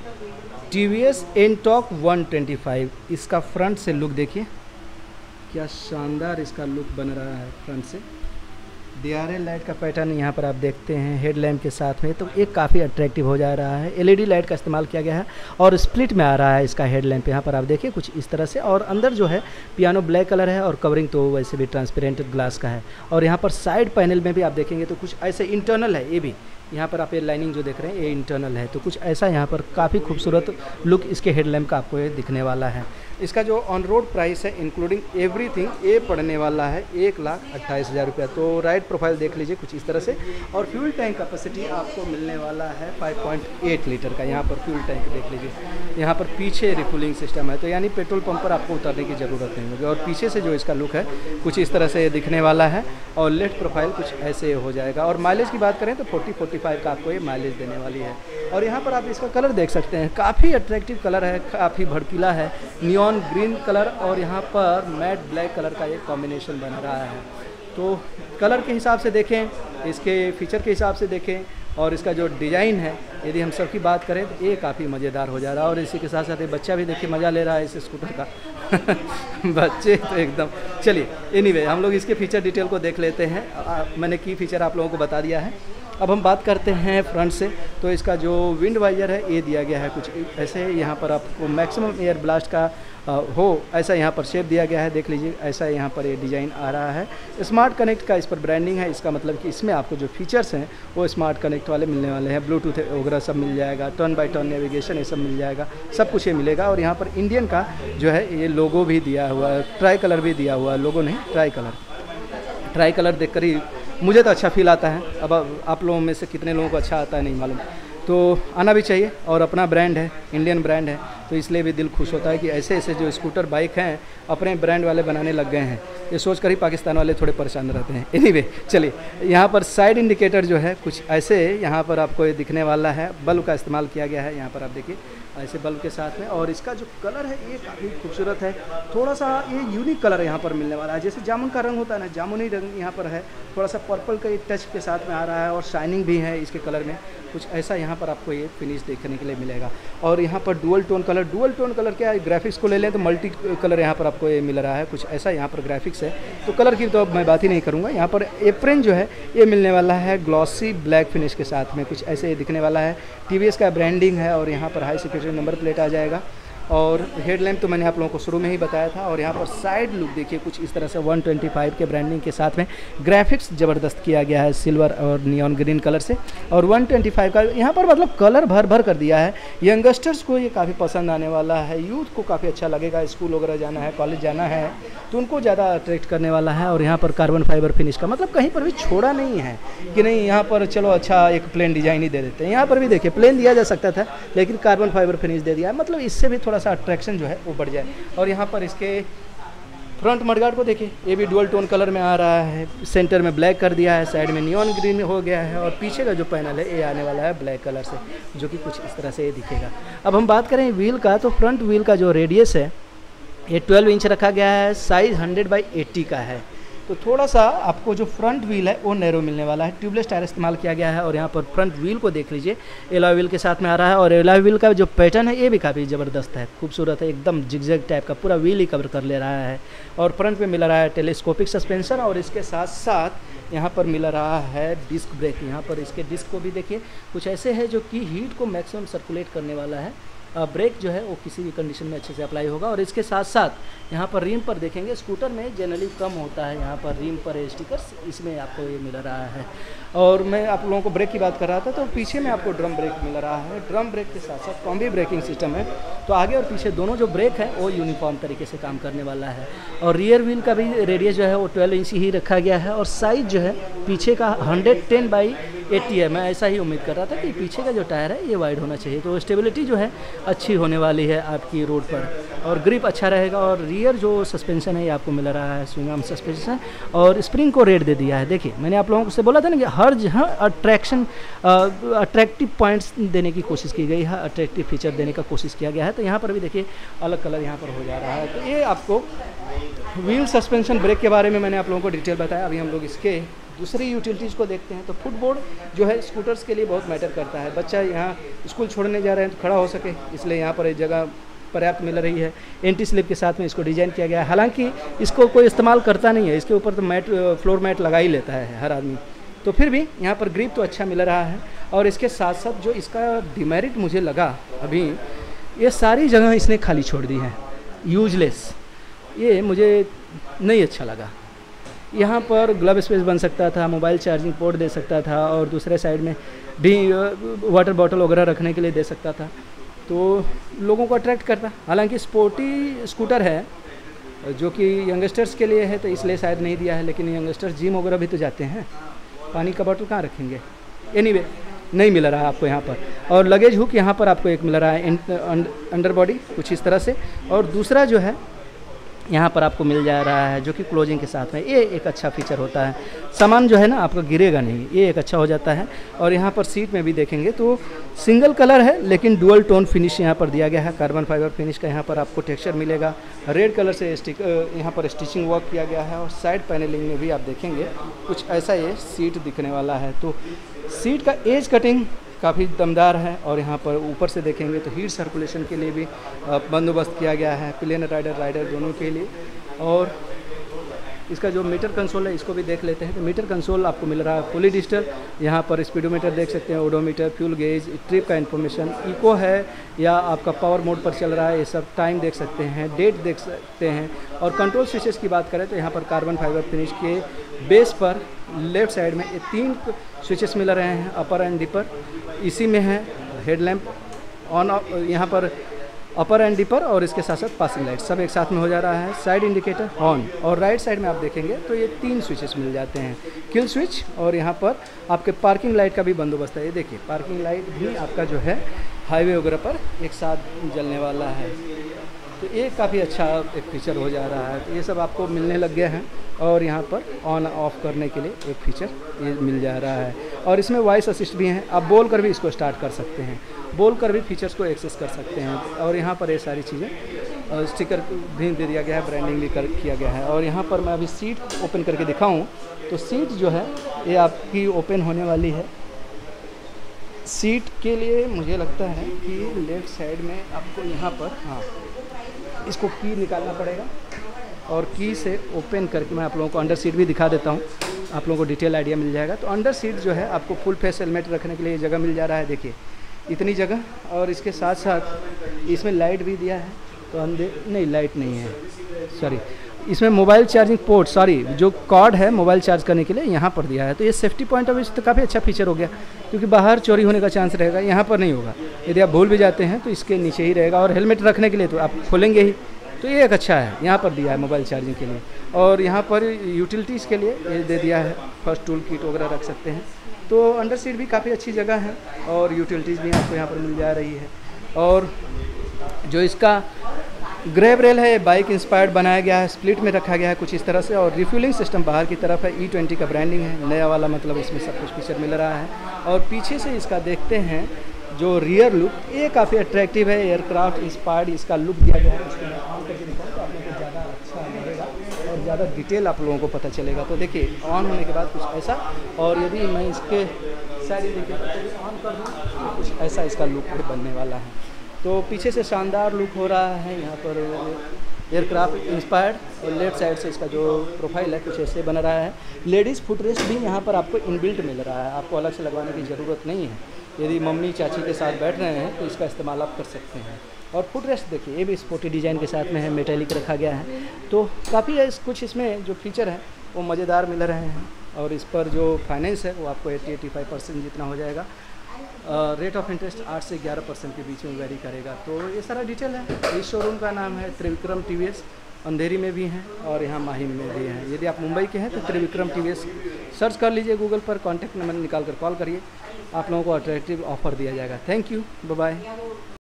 TVS Ntorq 125, इसका front से look देखिए, क्या शानदार इसका लुक बन रहा है फ्रंट से। DRL लाइट का पैटर्न यहाँ पर आप देखते हैं हेडलैम्प के साथ में, तो एक काफ़ी अट्रैक्टिव हो जा रहा है। LED लाइट का इस्तेमाल किया गया है और स्प्लिट में आ रहा है इसका हेडलैम्प। यहाँ पर आप देखिए कुछ इस तरह से, और अंदर जो है पियानो ब्लैक कलर है और कवरिंग तो वैसे भी ट्रांसपेरेंट ग्लास का है। और यहाँ पर साइड पैनल में भी आप देखेंगे तो कुछ ऐसे इंटरनल है, ये भी यहाँ पर आप ये लाइनिंग जो देख रहे हैं ये इंटरनल है, तो कुछ ऐसा यहाँ पर काफ़ी खूबसूरत लुक इसके हेडलैम्प का आपको ये दिखने वाला है। इसका जो ऑन रोड प्राइस है इंक्लूडिंग एवरीथिंग ये पड़ने वाला है 1,28,000 रुपया। तो राइड प्रोफाइल देख लीजिए कुछ इस तरह से, और फ्यूल टैंक कैपेसिटी आपको मिलने वाला है 5.8 लीटर का। यहाँ पर फ्यूल टैंक देख लीजिए, यहाँ पर पीछे रिफुलिंग सिस्टम है, तो यानी पेट्रोल पंप पर आपको उतरने की ज़रूरत नहीं होगी। और पीछे से जो इसका लुक है कुछ इस तरह से दिखने वाला है, और लेफ्ट प्रोफाइल कुछ ऐसे हो जाएगा। और माइलेज की बात करें तो 40-45 का आपको ये माइलेज देने वाली है। और यहाँ पर आप इसका कलर देख सकते हैं, काफ़ी अट्रैक्टिव कलर है, काफ़ी भड़कीला है, नियॉन ग्रीन कलर और यहाँ पर मैट ब्लैक कलर का एक कॉम्बिनेशन बन रहा है। तो कलर के हिसाब से देखें, इसके फीचर के हिसाब से देखें, और इसका जो डिज़ाइन है यदि हम सब की बात करें तो ये काफ़ी मज़ेदार हो जा रहा है। और इसी के साथ साथ ये बच्चा भी देखिए मज़ा ले रहा है इस स्कूटर का बच्चे तो एकदम। चलिए एनीवे हम लोग इसके फीचर डिटेल को देख लेते हैं। मैंने की फीचर आप लोगों को बता दिया है। अब हम बात करते हैं फ्रंट से, तो इसका जो विंड वाइजर है ये दिया गया है कुछ ऐसे, यहाँ पर आपको मैक्सिमम एयर ब्लास्ट का हो ऐसा यहाँ पर शेप दिया गया है, देख लीजिए ऐसा यहाँ पर ये डिज़ाइन आ रहा है। स्मार्ट कनेक्ट का इस पर ब्रांडिंग है, इसका मतलब कि इसमें आपको जो फीचर्स हैं वो स्मार्ट कनेक्ट वाले मिलने वाले हैं। ब्लूटूथ वगैरह सब मिल जाएगा, टर्न बाय टर्न नेविगेशन ये सब मिल जाएगा, सब कुछ ये मिलेगा। और यहाँ पर इंडियन का जो है ये लोगो भी दिया हुआ है, ट्राई कलर भी दिया हुआ है, लोगो नहीं ट्राई कलर देख कर ही मुझे तो अच्छा फील आता है। अब आप लोगों में से कितने लोगों को अच्छा आता है नहीं मालूम, तो आना भी चाहिए। और अपना ब्रांड है, इंडियन ब्रांड है, तो इसलिए भी दिल खुश होता है कि ऐसे ऐसे जो स्कूटर बाइक हैं अपने ब्रांड वाले बनाने लग गए हैं। ये सोच कर ही पाकिस्तान वाले थोड़े परेशान रहते हैं। एनीवे चलिए, यहाँ पर साइड इंडिकेटर जो है कुछ ऐसे यहाँ पर आपको ये दिखने वाला है। बल्ब का इस्तेमाल किया गया है यहाँ पर आप देखिए ऐसे बल्ब के साथ में। और इसका जो कलर है ये काफ़ी खूबसूरत है, थोड़ा सा ये यूनिक कलर यहाँ पर मिलने वाला है। जैसे जामुन का रंग होता है ना, जामुनी रंग यहाँ पर है, थोड़ा सा पर्पल का टच के साथ में आ रहा है, और शाइनिंग भी है इसके कलर में। कुछ ऐसा यहाँ पर आपको ये फिनिश देखने के लिए मिलेगा। और यहाँ पर डुअल टोन कलर क्या है, ग्राफिक्स को ले लें तो मल्टी कलर यहाँ पर आपको ये मिल रहा है, कुछ ऐसा यहाँ पर ग्राफिक्स है। तो कलर की तो अब मैं बात ही नहीं करूँगा। यहाँ पर एप्रन जो है ये मिलने वाला है ग्लॉसी ब्लैक फिनिश के साथ में, कुछ ऐसे दिखने वाला है। TVS का ब्रांडिंग है, और यहाँ पर हाई सिक्योरिटी नंबर प्लेट आ जाएगा। और हेडलैम्प तो मैंने आप लोगों को शुरू में ही बताया था। और यहाँ पर साइड लुक देखिए कुछ इस तरह से 125 के ब्रांडिंग के साथ में ग्राफिक्स ज़बरदस्त किया गया है सिल्वर और नियॉन ग्रीन कलर से। और 125 का यहाँ पर मतलब कलर भर कर दिया है। यंगस्टर्स को ये काफ़ी पसंद आने वाला है, यूथ को काफ़ी अच्छा लगेगा। स्कूल वगैरह जाना है, कॉलेज जाना है तो उनको ज़्यादा अट्रैक्ट करने वाला है। और यहाँ पर कार्बन फाइबर फिनिश का मतलब कहीं पर भी छोड़ा नहीं है कि नहीं यहाँ पर चलो अच्छा एक प्लेन डिज़ाइन ही दे देते हैं। यहाँ पर भी देखिए प्लेन दिया जा सकता था, लेकिन कार्बन फाइबर फिनिश दे दिया है, मतलब इससे भी थोड़ा सा अट्रैक्शन जो है वो बढ़ जाए। और यहाँ पर इसके फ्रंट मडगार्ड को देखिए, ये भी डुअल टोन कलर में आ रहा है, सेंटर में ब्लैक कर दिया है, साइड में नियॉन ग्रीन हो गया है। और पीछे का जो पैनल है ये आने वाला है ब्लैक कलर से, जो कि कुछ इस तरह से ये दिखेगा। अब हम बात करें व्हील का, तो फ्रंट व्हील का जो रेडियस है ये 12 इंच रखा गया है, साइज़ 100/80 का है। तो थोड़ा सा आपको जो फ्रंट व्हील है वो नैरो मिलने वाला है। ट्यूबलेस टायर इस्तेमाल किया गया है। और यहाँ पर फ्रंट व्हील को देख लीजिए, एलॉय व्हील के साथ में आ रहा है। और एलॉय व्हील का जो पैटर्न है ये भी काफ़ी ज़बरदस्त है, खूबसूरत है, एकदम जिगजैग टाइप का, पूरा व्हील ही कवर कर ले रहा है। और फ्रंट में मिल रहा है टेलीस्कोपिक सस्पेंशन, और इसके साथ साथ यहाँ पर मिल रहा है डिस्क ब्रेक। यहाँ पर इसके डिस्क को भी देखिए कुछ ऐसे है जो कि हीट को मैक्सिमम सर्कुलेट करने वाला है। ब्रेक जो है वो किसी भी कंडीशन में अच्छे से अप्लाई होगा। और इसके साथ साथ यहाँ पर रिम पर देखेंगे, स्कूटर में जनरली कम होता है यहाँ पर रिम पर स्टिकर्स, इसमें आपको ये मिल रहा है। और मैं आप लोगों को ब्रेक की बात कर रहा था, तो पीछे में आपको ड्रम ब्रेक मिल रहा है। ड्रम ब्रेक के साथ साथ कॉम्बी ब्रेकिंग सिस्टम है, तो आगे और पीछे दोनों जो ब्रेक है वो यूनिफॉर्म तरीके से काम करने वाला है। और रियर व्हील का भी रेडियस जो है वो 12 इंच ही रखा गया है। और साइज़ जो है पीछे का 110/80 है। मैं ऐसा ही उम्मीद कर रहा था कि पीछे का जो टायर है ये वाइड होना चाहिए, तो स्टेबिलिटी जो है अच्छी होने वाली है आपकी रोड पर, और ग्रिप अच्छा रहेगा। और रियर जो सस्पेंशन है ये आपको मिल रहा है स्विंग आर्म सस्पेंशन, और स्प्रिंग को रेट दे दिया है। देखिए मैंने आप लोगों से बोला था ना कि हर जगह अट्रैक्टिव पॉइंट्स देने की कोशिश की गई है, अट्रैक्टिव फीचर देने का कोशिश किया गया है। तो यहाँ पर भी देखिए अलग कलर यहाँ पर हो जा रहा है। तो ये आपको व्हील सस्पेंशन ब्रेक के बारे में मैंने आप लोगों को डिटेल बताया। अभी हम लोग इसके दूसरी यूटिलिटीज़ को देखते हैं तो फुटबोर्ड जो है स्कूटर्स के लिए बहुत मैटर करता है। बच्चा यहाँ स्कूल छोड़ने जा रहे हैं तो खड़ा हो सके, इसलिए यहाँ पर एक जगह पर्याप्त मिल रही है। एंटी स्लिप के साथ में इसको डिज़ाइन किया गया है। हालांकि इसको कोई इस्तेमाल करता नहीं है, इसके ऊपर तो मैट, फ्लोर मैट लगा ही लेता है हर आदमी, तो फिर भी यहाँ पर ग्रिप तो अच्छा मिल रहा है। और इसके साथ साथ जो इसका डिमेरिट मुझे लगा अभी, ये सारी जगह इसने खाली छोड़ दी है, यूजलेस, ये मुझे नहीं अच्छा लगा। यहाँ पर ग्लव स्पेस बन सकता था, मोबाइल चार्जिंग पोर्ट दे सकता था, और दूसरे साइड में भी वाटर बॉटल वगैरह रखने के लिए दे सकता था, तो लोगों को अट्रैक्ट करता। हालांकि स्पोर्टी स्कूटर है जो कि यंगस्टर्स के लिए है, तो इसलिए शायद नहीं दिया है, लेकिन यंगस्टर्स जिम वगैरह भी तो जाते हैं, पानी का बॉटल कहाँ रखेंगे। एनीवे नहीं मिल रहा है आपको यहाँ पर। और लगेज हुक यहाँ पर आपको एक मिल रहा है अंडर बॉडी कुछ इस तरह से, और दूसरा जो है यहाँ पर आपको मिल जा रहा है जो कि क्लोजिंग के साथ में, ये एक अच्छा फीचर होता है। सामान जो है ना आपका गिरेगा नहीं, ये एक अच्छा हो जाता है। और यहाँ पर सीट में भी देखेंगे तो सिंगल कलर है, लेकिन डुअल टोन फिनिश यहाँ पर दिया गया है। कार्बन फाइबर फिनिश का यहाँ पर आपको टेक्सचर मिलेगा। रेड कलर से यहाँ पर स्टिचिंग वर्क किया गया है। और साइड पैनलिंग में भी आप देखेंगे कुछ ऐसा ये सीट दिखने वाला है। तो सीट का एज कटिंग काफ़ी दमदार है। और यहाँ पर ऊपर से देखेंगे तो हीट सर्कुलेशन के लिए भी बंदोबस्त किया गया है, प्लेन राइडर दोनों के लिए। और इसका जो मीटर कंसोल है इसको भी देख लेते हैं। तो मीटर कंसोल आपको मिल रहा है फुली डिजिटल। यहाँ पर स्पीडोमीटर देख सकते हैं, ओडोमीटर, फ्यूल गेज, ट्रिप का इन्फॉर्मेशन, इको है या आपका पावर मोड पर चल रहा है, ये सब टाइम देख सकते हैं, डेट देख सकते हैं। और कंट्रोल स्विचेस की बात करें तो यहाँ पर कार्बन फाइबर फिनिश के बेस पर लेफ्ट साइड में ये 3 स्विचेस मिल रहे हैं, अपर एंड डिपर। इसी में है हेडलैम्प ऑन, यहाँ पर अपर एंड डिपर, और इसके साथ साथ पासिंग लाइट सब एक साथ में हो जा रहा है। साइड इंडिकेटर ऑन, और राइट साइड में आप देखेंगे तो ये 3 स्विचेस मिल जाते हैं, किल स्विच, और यहाँ पर आपके पार्किंग लाइट का भी बंदोबस्त है। ये देखिए पार्किंग लाइट भी आपका जो है हाईवे वगैरह पर एक साथ जलने वाला है। तो ये काफ़ी अच्छा एक फीचर हो जा रहा है। तो ये सब आपको मिलने लग गया है। और यहाँ पर ऑन ऑफ करने के लिए एक फीचर ये मिल जा रहा है। और इसमें वॉइस असिस्ट भी हैं, आप बोल कर भी इसको स्टार्ट कर सकते हैं, बोल कर भी फीचर्स को एक्सेस कर सकते हैं। और यहाँ पर ये सारी चीज़ें स्टिकर भी दे दिया गया है, ब्रांडिंग भी किया गया है। और यहाँ पर मैं अभी सीट ओपन करके दिखाऊँ तो सीट जो है ये आपकी ओपन होने वाली है। सीट के लिए मुझे लगता है कि लेफ़्ट साइड में आपको यहाँ पर इसको की निकालना पड़ेगा, और की से ओपन करके मैं आप लोगों को अंडर सीट भी दिखा देता हूँ, आप लोगों को डिटेल आइडिया मिल जाएगा। तो अंडर सीट जो है आपको फुल फेस हेलमेट रखने के लिए जगह मिल जा रहा है, देखिए इतनी जगह। और इसके साथ साथ इसमें लाइट भी दिया है, तो नहीं लाइट नहीं है, सॉरी, इसमें मोबाइल चार्जिंग पोर्ट, जो कॉर्ड है मोबाइल चार्ज करने के लिए यहाँ पर दिया है। तो ये सेफ्टी पॉइंट ऑफ व्यू से तो काफ़ी अच्छा फीचर हो गया, क्योंकि बाहर चोरी होने का चांस रहेगा, यहाँ पर नहीं होगा। यदि आप भूल भी जाते हैं तो इसके नीचे ही रहेगा। और हेलमेट रखने के लिए तो आप खोलेंगे ही, तो ये एक अच्छा है, यहाँ पर दिया है मोबाइल चार्जिंग के लिए। और यहाँ पर यूटिलिटीज़ के लिए ये दे दिया है, फर्स्ट टूल किट वगैरह रख सकते हैं। तो अंडर सीट भी काफ़ी अच्छी जगह है, और यूटिलिटीज़ भी आपको यहाँ पर मिल जा रही है। और जो इसका ग्रैब रेल है, बाइक इंस्पायर्ड बनाया गया है, स्प्लिट में रखा गया है कुछ इस तरह से। और रिफ्यूलिंग सिस्टम बाहर की तरफ है, E20 का ब्रांडिंग है, नया वाला, मतलब इसमें सब कुछ फीचर मिल रहा है। और पीछे से इसका देखते हैं जो रियर लुक, ये काफ़ी अट्रैक्टिव है, एयरक्राफ्ट इंस्पायर्ड इसका लुक दिया गया है। इसको मैं ऑन करके दिखाऊँ तो आप लोगों को ज़्यादा अच्छा लगेगा और ज़्यादा डिटेल आप लोगों को पता चलेगा। तो देखिए ऑन होने के बाद कुछ ऐसा, और यदि मैं इसके साइड इंडिकेटर भी ऑन कर दूँ तो कुछ ऐसा इसका लुक बनने वाला है। तो पीछे से शानदार लुक हो रहा है, यहाँ पर एयरक्राफ्ट इंस्पायर्ड, और लेफ्ट साइड से इसका जो प्रोफाइल है कुछ ऐसे बन रहा है। लेडीज़ फुटरेस्ट भी यहाँ पर आपको इनबिल्ट मिल रहा है, आपको अलग से लगवाने की ज़रूरत नहीं है। यदि मम्मी चाची के साथ बैठ रहे हैं तो इसका इस्तेमाल आप कर सकते हैं। और फुटरेस्ट देखिए, ये भी स्पोर्टी डिज़ाइन के साथ में है, मेटेलिक रखा गया है। तो काफ़ी कुछ इसमें जो फीचर है वो मज़ेदार मिल रहे हैं। और इस पर जो फाइनेंस है वो आपको 80-85% जितना हो जाएगा। रेट ऑफ इंटरेस्ट 8 से 11% के बीच में वेरी करेगा। तो ये सारा डिटेल है। इस शोरूम का नाम है त्रिविक्रम TVS, अंधेरी में भी हैं और यहाँ माहिम में भी हैं। यदि आप मुंबई के हैं तो त्रिविक्रम TVS सर्च कर लीजिए गूगल पर, कॉन्टैक्ट नंबर निकाल कर कॉल करिए, आप लोगों को अट्रैक्टिव ऑफर दिया जाएगा। Thank you, bye bye.